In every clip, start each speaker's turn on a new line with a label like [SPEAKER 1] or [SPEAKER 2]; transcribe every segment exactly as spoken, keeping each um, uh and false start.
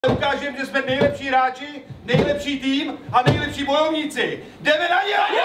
[SPEAKER 1] Ukážeme, že jsme nejlepší hráči, nejlepší tým a nejlepší bojovníci. Jdeme na ně!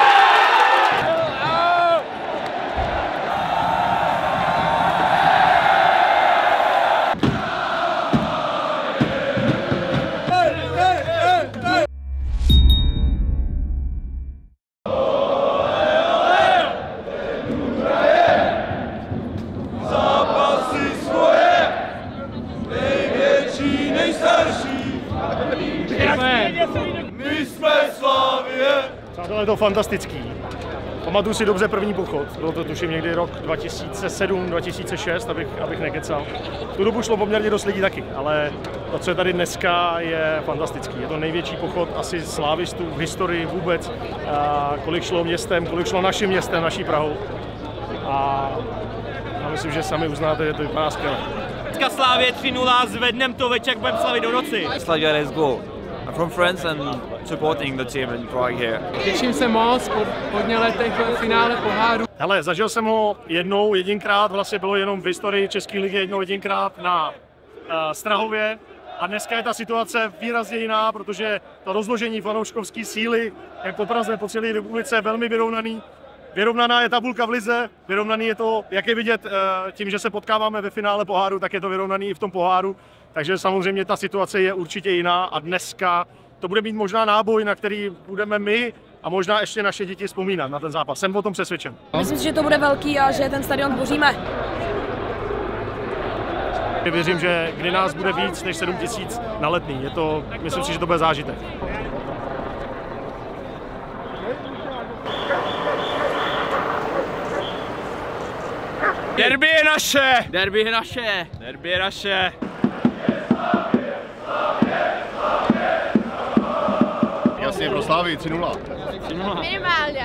[SPEAKER 1] My jsme Slavie!
[SPEAKER 2] Přátelé, je to fantastický. Pamatuju si dobře první pochod, bylo to tuším někdy rok dva tisíce sedm dva tisíce šest, abych, abych nekecal. V tu dobu šlo poměrně dost lidí taky, ale to, co je tady dneska, je fantastický. Je to největší pochod asi slávistů v historii vůbec. A kolik šlo městem, kolik šlo naším městem, naší Prahou. A já myslím, že sami uznáte, že to vypadá skvěle.
[SPEAKER 3] Dneska Slávě tři nula, zvedneme to večer, budeme slavit do noci.
[SPEAKER 4] Slavia, let's go. I'm from France and supporting the team in Prague here.
[SPEAKER 5] Těším se moc po hodně letech v finále poháru.
[SPEAKER 2] Hele, zažil jsem ho jednou, jedinkrát, vlastně bylo jenom v historii České ligy jednou, jedinkrát na uh, Strahově. A dneska je ta situace výrazně jiná, protože to rozložení fanouškovské síly, jak po Praze, po celé republice, je velmi vyrovnaný. Vyrovnaná je tabulka v lize, vyrovnaný je to, jak je vidět tím, že se potkáváme ve finále poháru, tak je to vyrovnaný i v tom poháru. Takže samozřejmě ta situace je určitě jiná a dneska to bude mít možná náboj, na který budeme my a možná ještě naše děti vzpomínat na ten zápas. Jsem o tom přesvědčen.
[SPEAKER 6] Myslím si, že to bude velký a že ten stadion tvoříme.
[SPEAKER 2] Věřím, že kdy nás bude víc než sedm tisíc na Letný. Je to, myslím si, že to bude zážitek.
[SPEAKER 3] Derby je naše! Derby je naše! Derby je naše!
[SPEAKER 2] Jasně, pro Slávii tři nula.
[SPEAKER 6] Minimálně.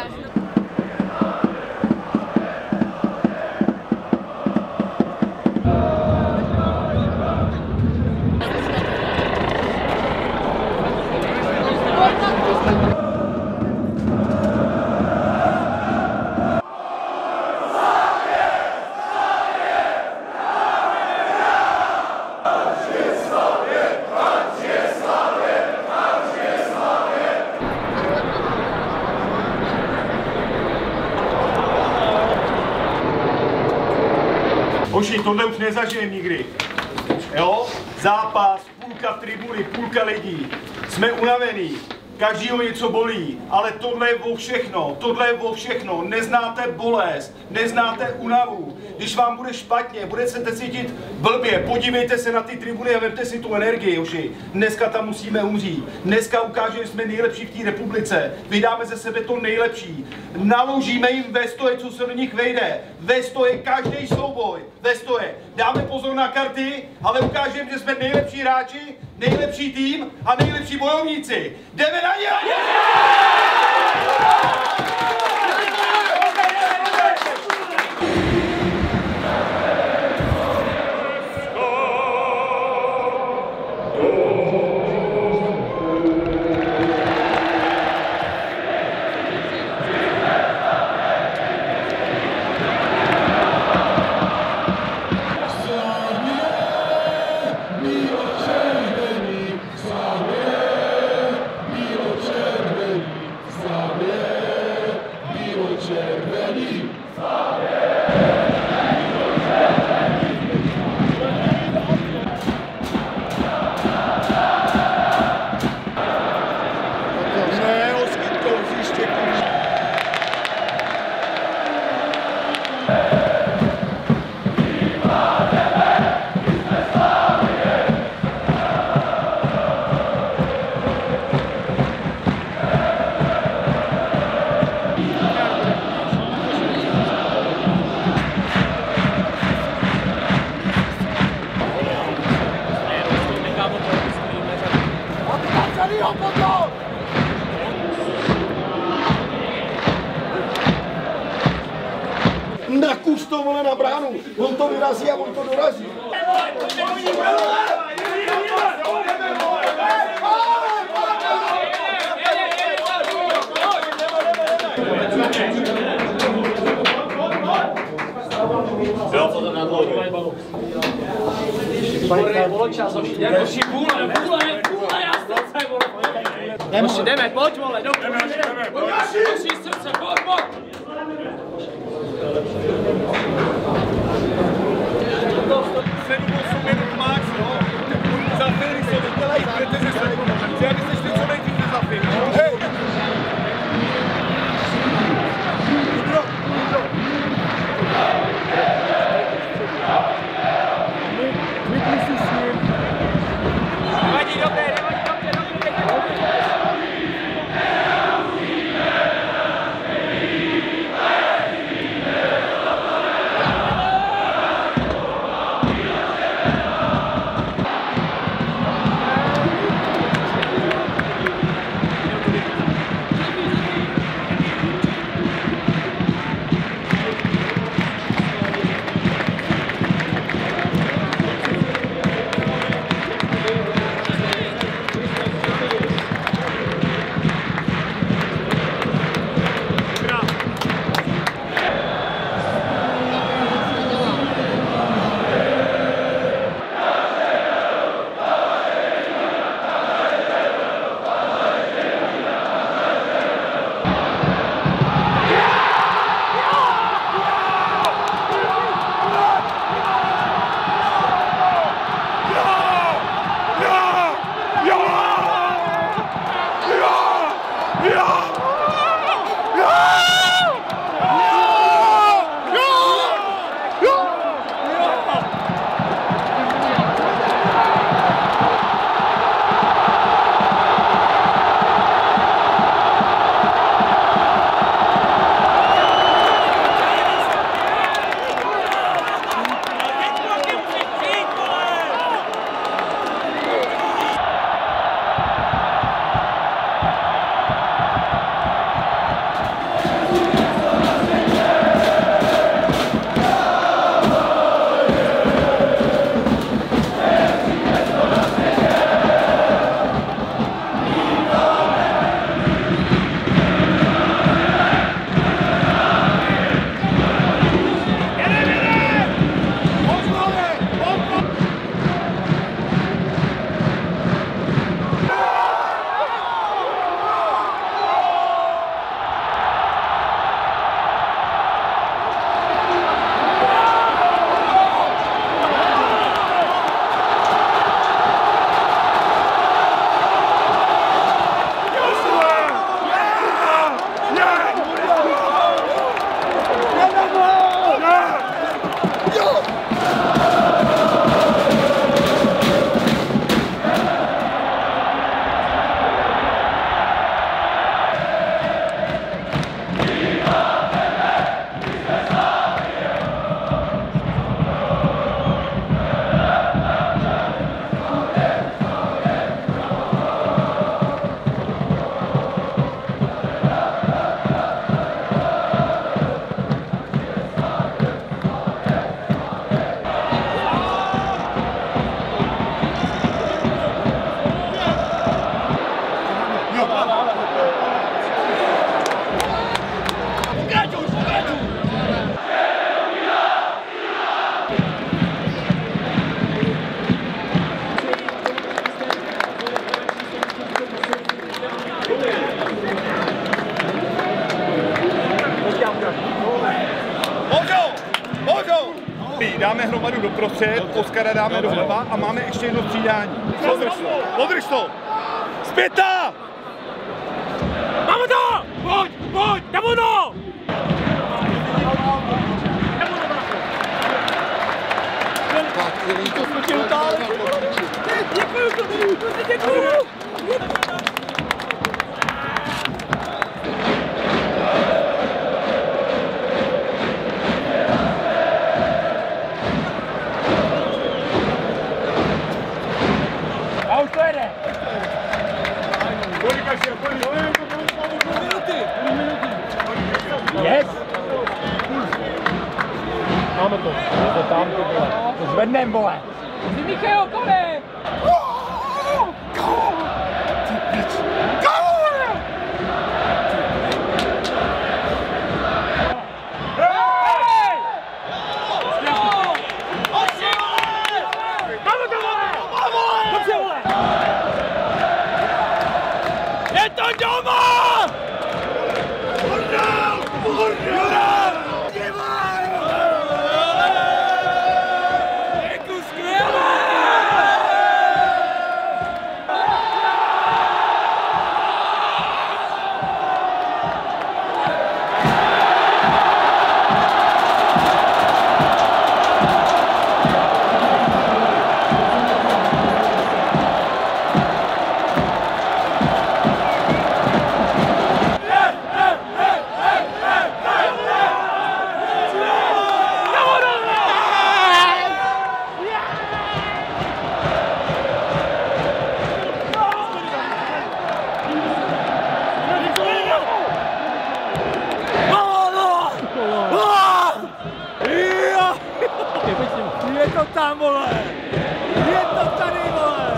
[SPEAKER 1] Hoši, tohle už nezažijem nikdy. Jo? Zápas, půlka tribuny, půlka lidí. Jsme unavení. Každýho něco bolí, ale tohle je o všechno, tohle je o všechno. Neznáte bolest, neznáte únavu. Když vám bude špatně, budete se cítit blbě, podívejte se na ty tribuny a vemte si tu energii, hoši. Dneska tam musíme umřít. Dneska ukážeme, že jsme nejlepší v té republice. Vydáme ze sebe to nejlepší. Naložíme jim ve stoje, co se do nich vejde. Ve stoje každý souboj. Ve stoje. Dáme pozor na karty, ale ukážeme, že jsme nejlepší hráči, nejlepší tým a nejlepší bojovníci. Jdeme na ně! Nakuř to, vole, na bránu, on to vyrazí a on to dorazí.
[SPEAKER 3] Jo, potom na dlouho.
[SPEAKER 5] Jakoši vůle, vůle, vůle, já srdce, vole. Jdeme, jdeme, pojď, vole, do jdeme, jdeme, pojď, Joši, srdce, pojď, pojď.
[SPEAKER 1] sedm osm minut max, no. Za chvíli se nedělají, protože se chci, abyste šli co nejdříve za chvíli. Hej! Klikni si s ním.
[SPEAKER 3] Nevadí, dobré, nevadí, dobré, dobré, dobré.
[SPEAKER 1] Dáme hromadu doprostřed, Oskara dáme doleva a máme ještě jedno střídání. Podrž to! Podrž to! Zpěta!
[SPEAKER 3] Máme to! Pojď, pojď, jdeme to!
[SPEAKER 1] To jsme tě utáli!
[SPEAKER 3] Děkuju, děkuju!
[SPEAKER 1] Yes! Máme to. Je to tam, ty vole. To zvednem, vole.
[SPEAKER 5] Ty Michal, kone!
[SPEAKER 1] Ty pič. Gol! Hej! Máme to!
[SPEAKER 3] doma!
[SPEAKER 1] Hurra! Hurra!
[SPEAKER 3] Je tu skvělé! Je to tam, vole! Je to tady, vole!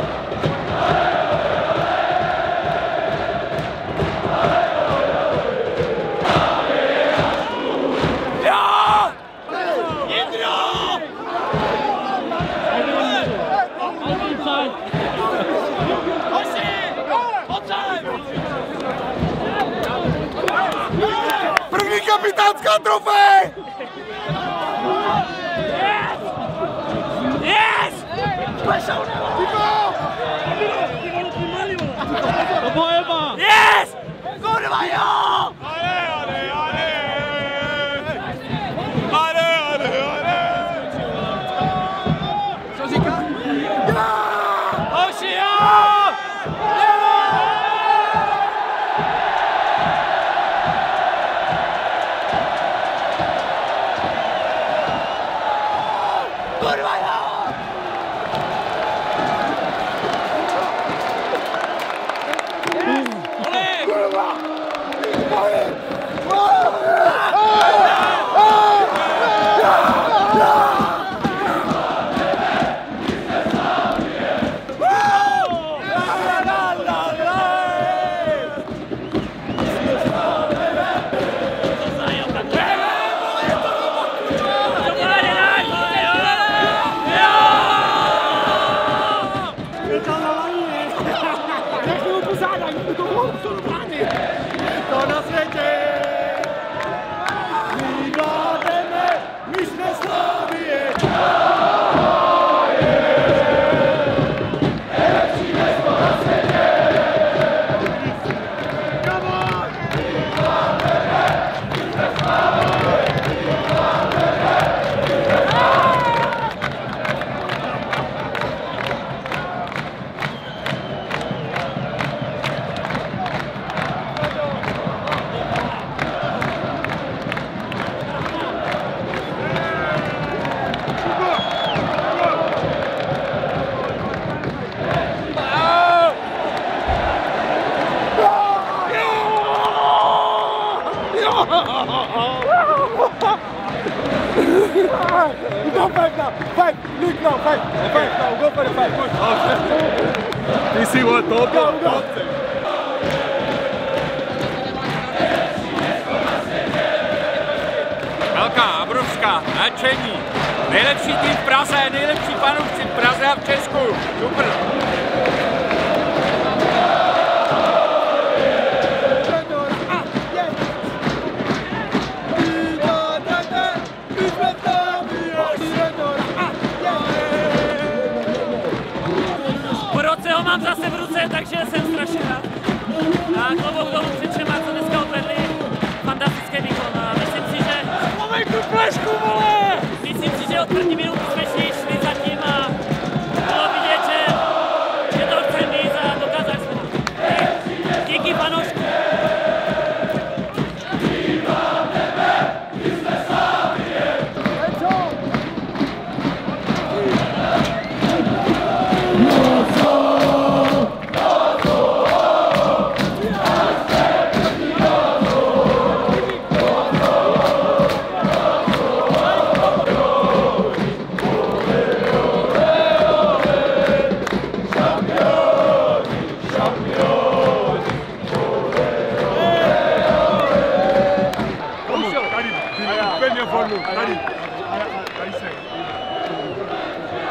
[SPEAKER 3] Jo! Jindro! Hoši! Pojď!
[SPEAKER 1] První kapitánská trofej!
[SPEAKER 3] Yes! Yes! Kurva jo!
[SPEAKER 1] Ale, ale, ale! Ale, ale, ale!
[SPEAKER 3] Co říká? Hoši jo! Kurva jo!
[SPEAKER 1] To na světě! My vládeme, my jsme Slavie! Nejlepší město na světě! Come on! My vládeme, my jsme Slavie! My vládeme!
[SPEAKER 7] Go five now! Five! Luke now! Five! Five now! Go for the five!
[SPEAKER 1] Ty si vole to,
[SPEAKER 7] Go, go!
[SPEAKER 3] Velká, obrovská, nadšení. Nejlepší tým v Praze, nejlepší fanoušci v Praze a v Česku. Super.
[SPEAKER 5] Po roce ho mám zase v ruce, takže jsem strašně rád. A klobouk dolů před všema, co dneska odvedli. Fantastický výkon a myslím si, že...
[SPEAKER 3] Máme tu flešku, vole!
[SPEAKER 5] Myslím si, že od první minuty jsme šli, šli za tím a bylo vidět, že, že to chceme víc a dokázali jsme to. Díky fanouškům.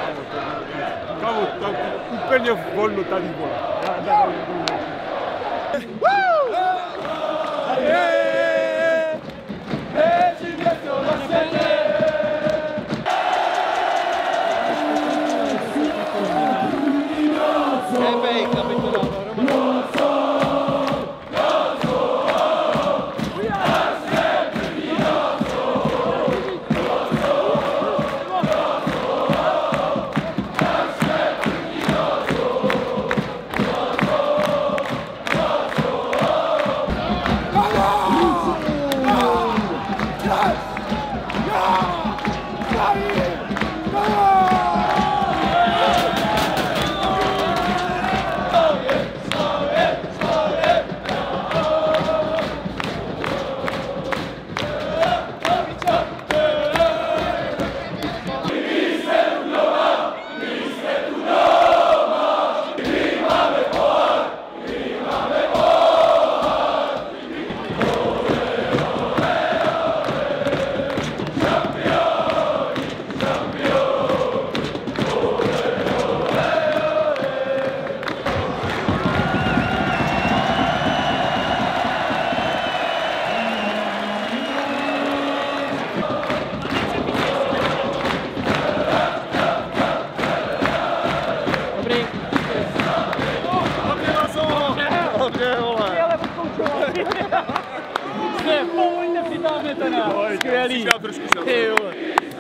[SPEAKER 7] Úplně volno tady, vole.
[SPEAKER 3] Skvělý. Ty vole.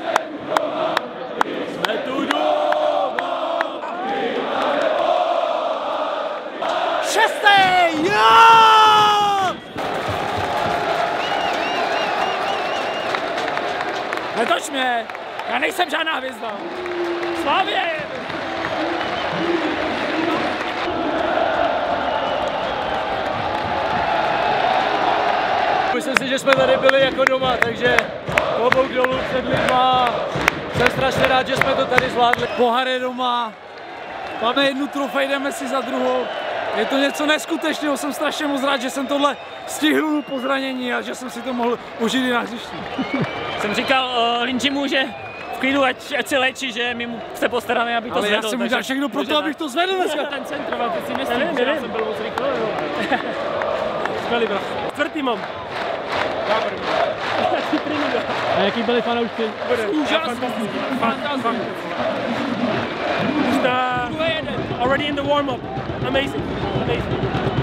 [SPEAKER 3] Jsme tu doma. Šestý, jo! Netoč mě, já nejsem žádná hvězda. Slavě! Myslím si, že jsme tady byli jako doma, takže klobouk dolů před lidma. Jsem strašně rád, že jsme to tady zvládli. Pohár je doma, máme jednu trofej, jdeme si za druhou. Je to něco neskutečného, jsem strašně moc rád, že jsem tohle stihl po zranění a že jsem si to mohl užít i na hřišti.
[SPEAKER 5] Jsem říkal uh, Linčimu, že v klidu, ať, ať se léčí, že my mu se postaráme, aby to
[SPEAKER 3] ale
[SPEAKER 5] zvedl.
[SPEAKER 3] Já jsem udělal všechno pro to, abych to zvedl dneska.
[SPEAKER 5] Ten centroval, ty si myslím, že já jsem byl moc rychle.
[SPEAKER 3] Skvělý, bro.
[SPEAKER 5] Čtvrtý mám.
[SPEAKER 3] A jaký byli fanoušci? Úžasný. Fantastický.
[SPEAKER 5] Already in the warm-up. Amazing. Amazing.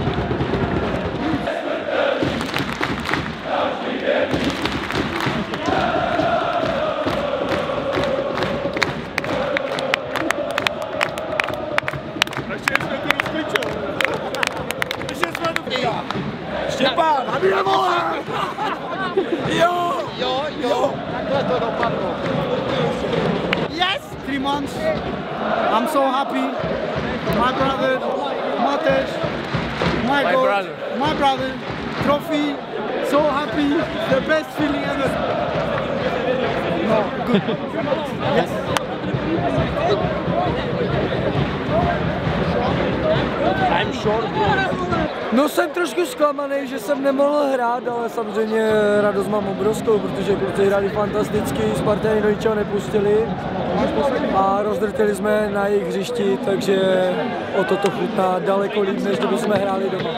[SPEAKER 7] Štěpán, aby nevolá! Jo! Jo, jo! Takhle to dopadlo. Yes! Three months. I'm so happy. My brother, Matej, my, my brother, my brother, trophy. So happy. The best feeling ever. No, good. Yes.
[SPEAKER 3] I'm sure.
[SPEAKER 8] No jsem trošku zklamaný, že jsem nemohl hrát, ale samozřejmě radost mám obrovskou, protože kluci hráli fantasticky, Spartany do ničeho nepustili a rozdrtili jsme na jejich hřišti, takže o to to chutná daleko líp, než kdyby jsme hráli doma.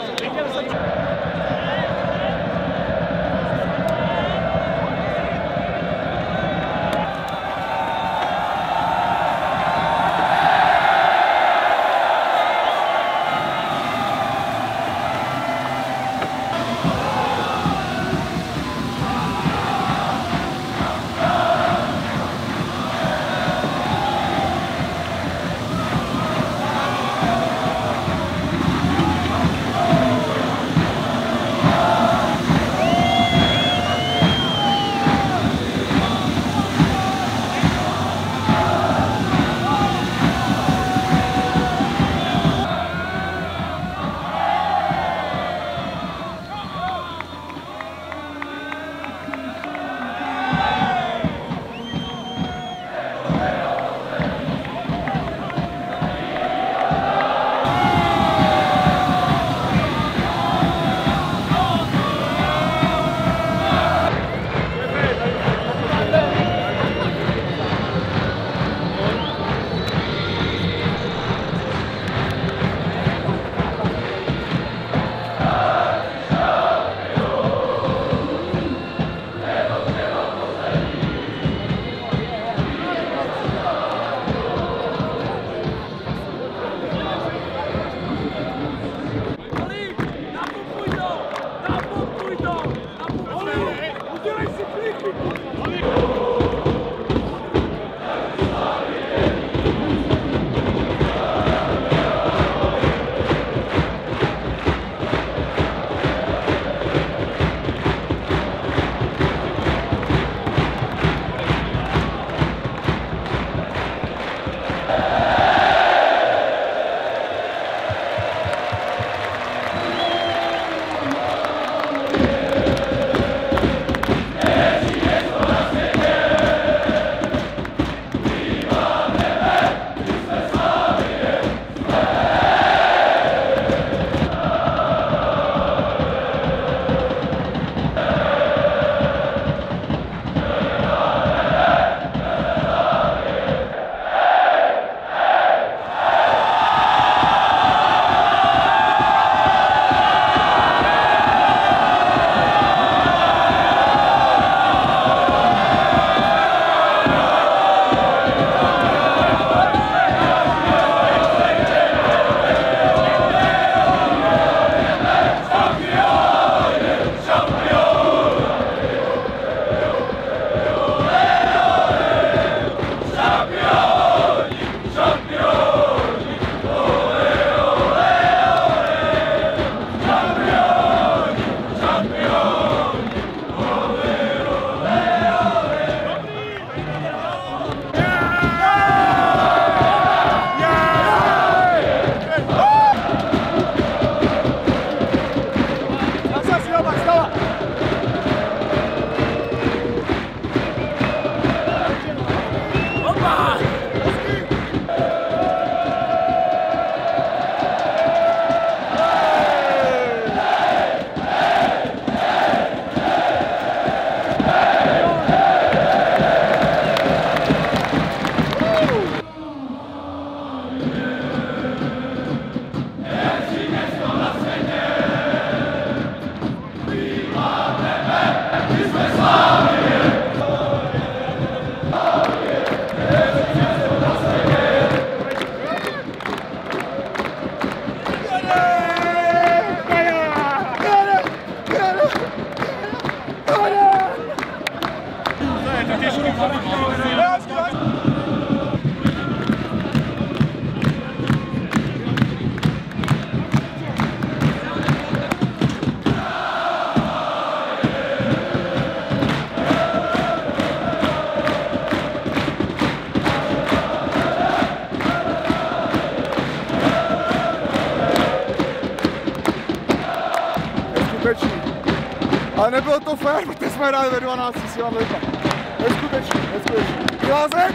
[SPEAKER 7] Ale nebylo to fér, protože jsme hráli ve dvanácti síla vliva. Neskutečný, neskutečný. Milázek!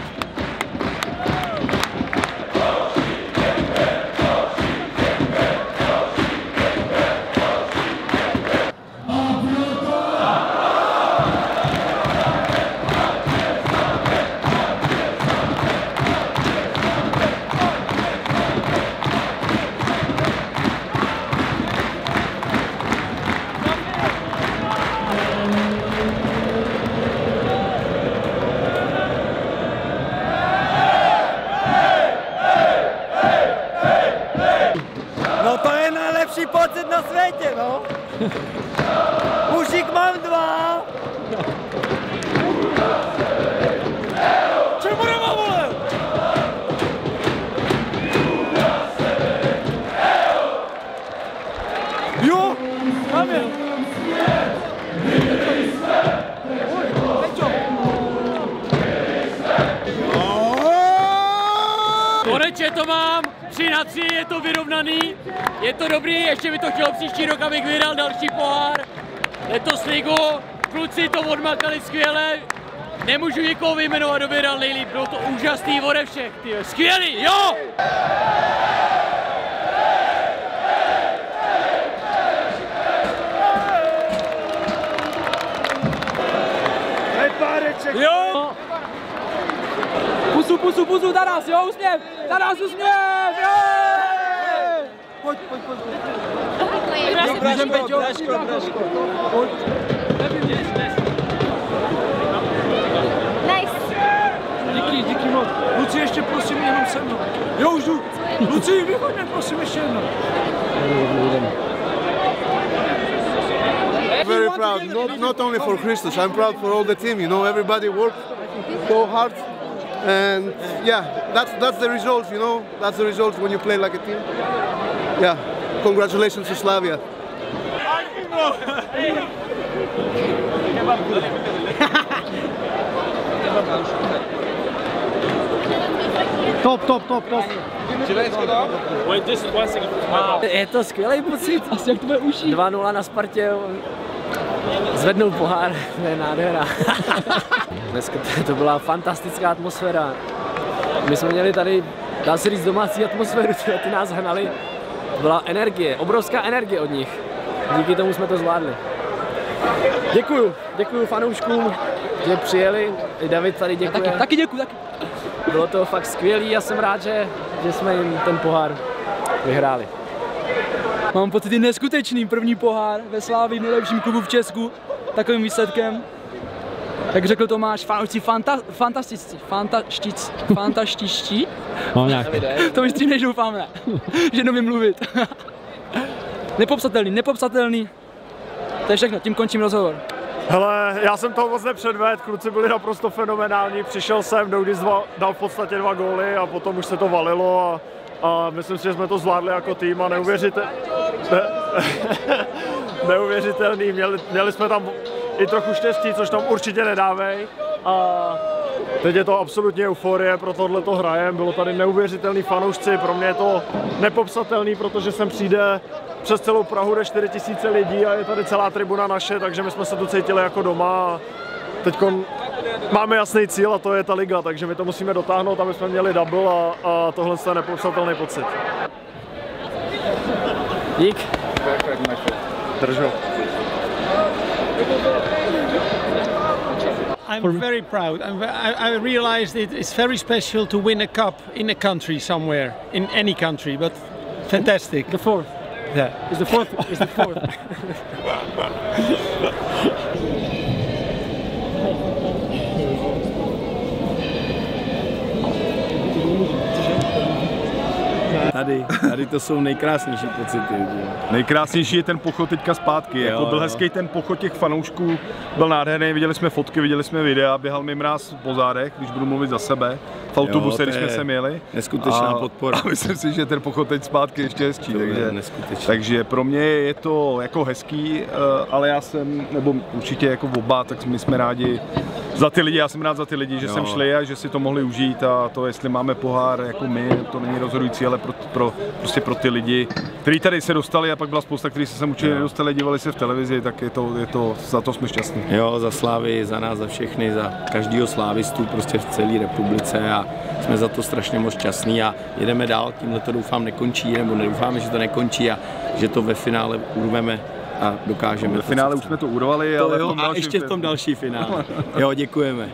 [SPEAKER 8] No to je nejlepší pocit na světě, no. Už jich mám dva. Čemu nemám, vole? Jo, tam je.
[SPEAKER 3] Konečně to mám, tři na tři, je to vyrovnaný, je to dobrý, ještě by to chtělo příští rok, abych vyhrál další pohár. Letos ligu, kluci to odmakali skvěle, nemůžu nikoho vyjmenovat, kdo vyhrál nejlíp, bylo to úžasný ode všech, tyjo. Skvělý, jo!
[SPEAKER 8] Jo! Pusu, pusu, pusu, Taras, jo, usměv! Taras, usměv! Jo! Pojď, pojď, pojď. Můžem, Peťo? Dražko, Dražko. Pojď.
[SPEAKER 6] Nice.
[SPEAKER 8] Díky, díky moc. Luci, ještě prosím, jenom se mnou. Jo, už jdu. Luci, vyhodně, prosím, ještě jednou.
[SPEAKER 7] Very proud, not, not only for Christos, I'm proud for all the team, you know, everybody worked so hard. And yeah, that's that's the result, you know. That's the result when you play like a team. Yeah, congratulations to Slavia.
[SPEAKER 8] Top, top, top, top. Je to skvělý pocit. Asi jak to bude uší. dva nula na Spartě. Zvednou pohár, to je nádhera. Dneska to byla fantastická atmosféra. My jsme měli tady, dá se říct, domácí atmosféru, ty nás hnali. Byla energie, obrovská energie od nich. Díky tomu jsme to zvládli. Děkuju, děkuju fanouškům, že přijeli. I David tady děkuje. Taky, taky děkuju, taky. Bylo to fakt skvělý a jsem rád, že, že jsme jim ten pohár vyhráli. Mám pocit, že neskutečný první pohár ve Slávii, nejlepším klubu v Česku, takovým výsledkem. Jak řekl Tomáš, fanoušci fanta, fantastičtí, fantastičtí, fantastičtí.
[SPEAKER 9] Mám nějak.
[SPEAKER 8] To mi střímnej, doufám, ne, že nevím mluvit. Nepopsatelný, nepopsatelný. To je všechno, tím končím rozhovor.
[SPEAKER 2] Hele, já jsem toho moc nepředvedl, kluci byli naprosto fenomenální, přišel jsem, Doudis dal v podstatě dva góly a potom už se to valilo a, a myslím si, že jsme to zvládli jako tým a neuvěřitelný, ne, neuvěřitelný, měli, měli jsme tam i trochu štěstí, což tam určitě nedávej a teď je to absolutně euforie, pro tohleto hrajem, bylo tady neuvěřitelný fanoušci, pro mě je to nepopsatelný, protože sem přijde přes celou Prahu jde čtyři tisíce lidí a je tady celá tribuna naše, takže my jsme se tu cítili jako doma. Teď máme jasný cíl a to je ta liga, takže my to musíme dotáhnout, aby jsme měli double a, a tohle je nepopsatelný pocit.
[SPEAKER 8] Dík.
[SPEAKER 2] Držo.
[SPEAKER 10] I'm very proud. I'm, I, I realized it, it's very special to win a cup in a country somewhere, in any country, but fantastic.
[SPEAKER 8] The fourth.
[SPEAKER 10] Yeah.
[SPEAKER 8] It's the fourth. It's the fourth.
[SPEAKER 11] Tady, tady to jsou nejkrásnější pocity.
[SPEAKER 1] Nejkrásnější je ten pochod teďka zpátky, jo, jako byl jo. hezký ten pochod těch fanoušků, byl nádherný, viděli jsme fotky, viděli jsme videa, běhal mi mráz po zádech, když budu mluvit za sebe, v autobuse, když jsme se měli.
[SPEAKER 11] Neskutečná
[SPEAKER 1] a,
[SPEAKER 11] podpora.
[SPEAKER 1] A myslím si, že ten pochod teď zpátky ještě hezčí,
[SPEAKER 11] to
[SPEAKER 1] takže, takže pro mě je to jako hezký, ale já jsem, nebo určitě jako oba, tak my jsme rádi za ty lidi, já jsem rád za ty lidi, že jo. sem šli a že si to mohli užít a to, jestli máme pohár jako my, to není rozhodující, ale pro, pro, prostě pro ty lidi
[SPEAKER 9] který tady se dostali a pak byla spousta, kteří se sem určitě nedostali, dívali se v televizi, tak je to, je to, za to jsme šťastní.
[SPEAKER 11] Jo, za Slávy, za nás, za všechny, za každýho slávistu prostě v celé republice a jsme za to strašně moc šťastní a jedeme dál, tímhle to doufám nekončí, nebo nedoufáme, že to nekončí a že to ve finále urveme a dokážeme.
[SPEAKER 9] Ve finále už jsme to urvali,
[SPEAKER 11] to
[SPEAKER 9] ale
[SPEAKER 11] jo,
[SPEAKER 9] v tom
[SPEAKER 11] a ještě v tom další finále. Jo, děkujeme.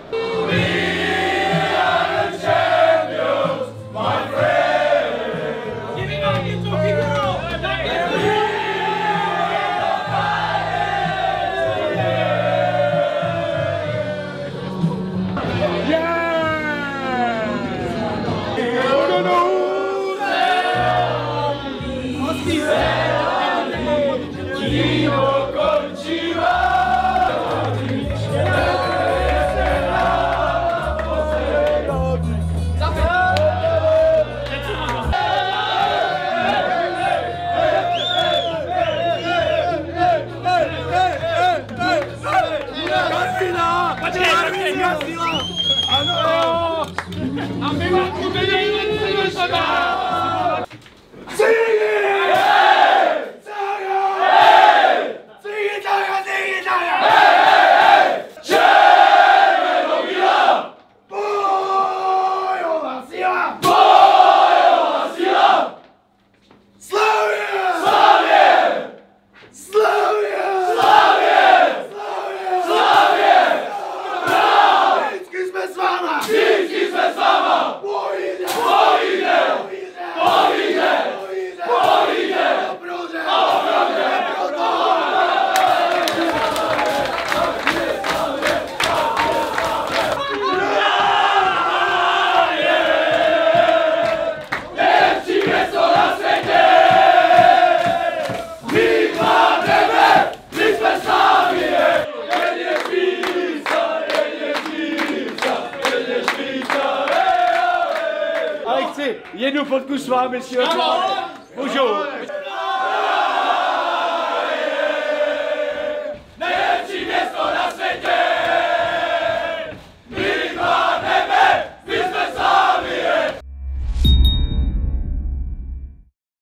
[SPEAKER 3] Jednu fotku s vámi si odvádět. Můžu?